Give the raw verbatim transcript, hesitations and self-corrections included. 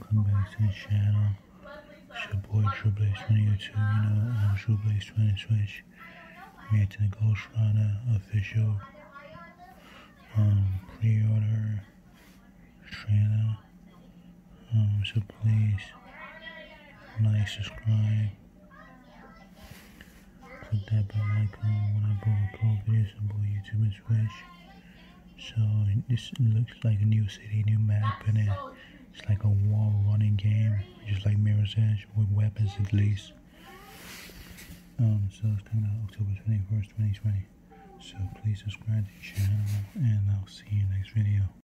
welcome back to the channel. It's your boy TrueBlaze twenty oh two, you know, I'm TrueBlaze twenty Switch. We're to the Ghost Rider official um, pre-order trailer. Um, so please like, subscribe, click that bell icon when I upload videos on both YouTube and Switch. So this looks like a new city, new map, and it, it's like a wall running game, just like Mirror's Edge, with weapons at least. Um, so it's coming out October twenty-first, twenty twenty. So please subscribe to the channel, and I'll see you in the next video.